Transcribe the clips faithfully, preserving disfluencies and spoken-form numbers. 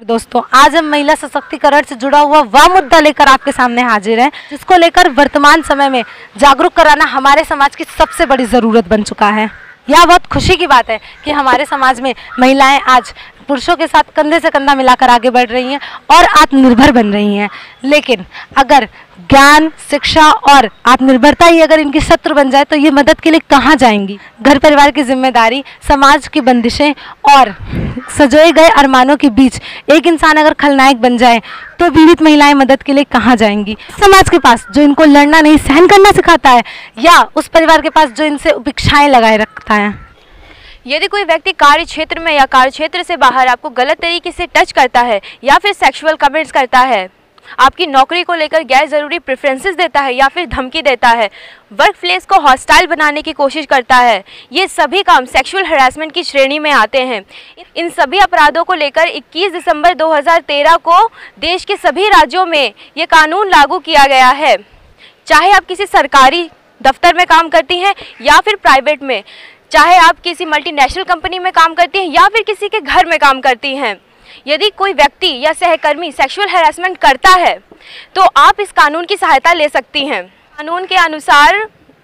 दोस्तों, आज हम महिला सशक्तिकरण से जुड़ा हुआ वह मुद्दा लेकर आपके सामने हाजिर हैं जिसको लेकर वर्तमान समय में जागरूक कराना हमारे समाज की सबसे बड़ी ज़रूरत बन चुका है। यह बहुत खुशी की बात है कि हमारे समाज में महिलाएं आज पुरुषों के साथ कंधे से कंधा मिलाकर आगे बढ़ रही हैं और आत्मनिर्भर बन रही हैं। लेकिन अगर ज्ञान, शिक्षा और आत्मनिर्भरता ही अगर इनकी शत्रु बन जाए तो ये मदद के लिए कहाँ जाएंगी? घर परिवार की जिम्मेदारी, समाज की बंदिशें और सजोए गए अरमानों के बीच एक इंसान अगर खलनायक बन जाए तो पीड़ित महिलाएं मदद के लिए कहाँ जाएंगी? समाज के पास जो इनको लड़ना नहीं सहन करना सिखाता है, या उस परिवार के पास जो इनसे उपेक्षाएं लगाए रखता है? यदि कोई व्यक्ति कार्य क्षेत्र में या कार्य क्षेत्र से बाहर आपको गलत तरीके से टच करता है या फिर सेक्सुअल कमेंट्स करता है, आपकी नौकरी को लेकर गैर ज़रूरी प्रेफरेंसेस देता है या फिर धमकी देता है, वर्क प्लेस को हॉस्टाइल बनाने की कोशिश करता है, ये सभी काम सेक्सुअल हरासमेंट की श्रेणी में आते हैं। इन सभी अपराधों को लेकर इक्कीस दिसंबर दो हज़ार तेरह को देश के सभी राज्यों में ये कानून लागू किया गया है। चाहे आप किसी सरकारी दफ्तर में काम करती हैं या फिर प्राइवेट में, चाहे आप किसी मल्टीनेशनल कंपनी में काम करती हैं या फिर किसी के घर में काम करती हैं, यदि कोई व्यक्ति या सहकर्मी सेक्सुअल हैरेसमेंट करता है तो आप इस कानून की सहायता ले सकती हैं। कानून के अनुसार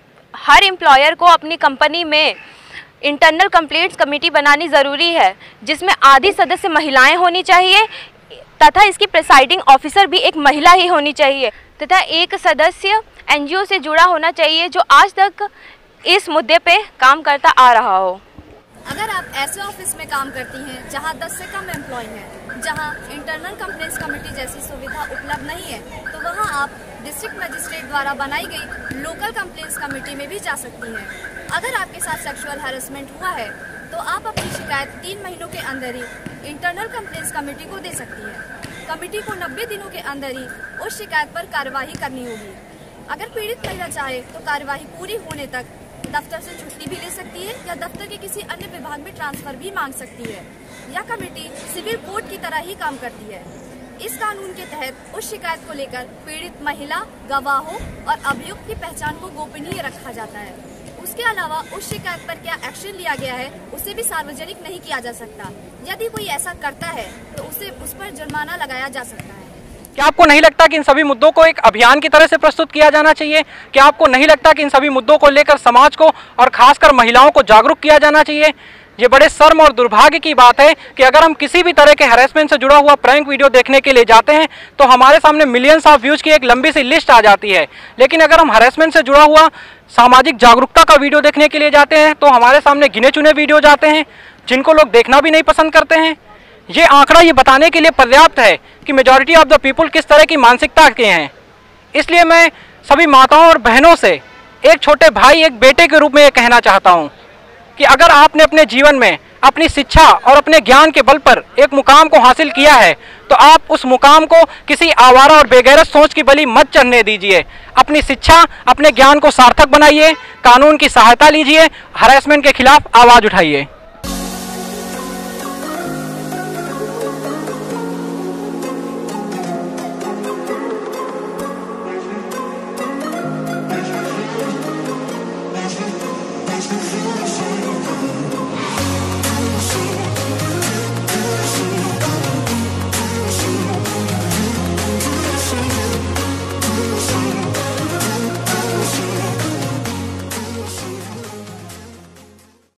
हर एम्प्लॉयर को अपनी कंपनी में इंटरनल कंप्लेंट्स कमेटी बनानी ज़रूरी है, जिसमें आधी सदस्य महिलाएं होनी चाहिए तथा इसकी प्रिसाइडिंग ऑफिसर भी एक महिला ही होनी चाहिए, तथा एक सदस्य एनजीओ से जुड़ा होना चाहिए जो आज तक इस मुद्दे पे काम करता आ रहा हो। अगर आप ऐसे ऑफिस में काम करती हैं जहां दस से कम एम्प्लॉय हैं, जहां इंटरनल कंप्लेंट्स कमेटी जैसी सुविधा उपलब्ध नहीं है, तो वहां आप डिस्ट्रिक्ट मजिस्ट्रेट द्वारा बनाई गई लोकल कंप्लेंट्स कमेटी में भी जा सकती हैं। अगर आपके साथ सेक्सुअल हैरेसमेंट हुआ है तो आप अपनी शिकायत तीन महीनों के अंदर ही इंटरनल कंप्लेंट्स कमेटी को दे सकती हैं। कमेटी को नब्बे दिनों के अंदर ही उस शिकायत पर कार्यवाही करनी होगी। अगर पीड़ित महिला चाहे तो कार्यवाही पूरी होने तक दफ्तर से छुट्टी भी ले सकती है या दफ्तर के किसी अन्य विभाग में ट्रांसफर भी मांग सकती है। यह कमेटी सिविल कोर्ट की तरह ही काम करती है। इस कानून के तहत उस शिकायत को लेकर पीड़ित महिला, गवाहों और अभियुक्त की पहचान को गोपनीय रखा जाता है। उसके अलावा उस शिकायत पर क्या एक्शन लिया गया है उसे भी सार्वजनिक नहीं किया जा सकता। यदि कोई ऐसा करता है तो उसे उस पर जुर्माना लगाया जा सकता है। क्या आपको नहीं लगता कि इन सभी मुद्दों को एक अभियान की तरह से प्रस्तुत किया जाना चाहिए? क्या आपको नहीं लगता कि इन सभी मुद्दों को लेकर समाज को और खासकर महिलाओं को जागरूक किया जाना चाहिए? ये बड़े शर्म और दुर्भाग्य की बात है कि अगर हम किसी भी तरह के हैरेसमेंट से जुड़ा हुआ प्रैंक वीडियो देखने के लिए जाते हैं तो हमारे सामने मिलियंस ऑफ व्यूज की एक लंबी सी लिस्ट आ जाती है, लेकिन अगर हम हैरेसमेंट से जुड़ा हुआ सामाजिक जागरूकता का वीडियो देखने के लिए जाते हैं तो हमारे सामने गिने चुने वीडियो जाते हैं जिनको लोग देखना भी नहीं पसंद करते हैं। ये आंकड़ा ये बताने के लिए पर्याप्त है कि मेजॉरिटी ऑफ द पीपल किस तरह की मानसिकता के हैं। इसलिए मैं सभी माताओं और बहनों से एक छोटे भाई, एक बेटे के रूप में ये कहना चाहता हूँ कि अगर आपने अपने जीवन में अपनी शिक्षा और अपने ज्ञान के बल पर एक मुकाम को हासिल किया है तो आप उस मुकाम को किसी आवारा और बेगैरत सोच की बलि मत चढ़ने दीजिए। अपनी शिक्षा, अपने ज्ञान को सार्थक बनाइए, कानून की सहायता लीजिए, हरासमेंट के खिलाफ आवाज़ उठाइए।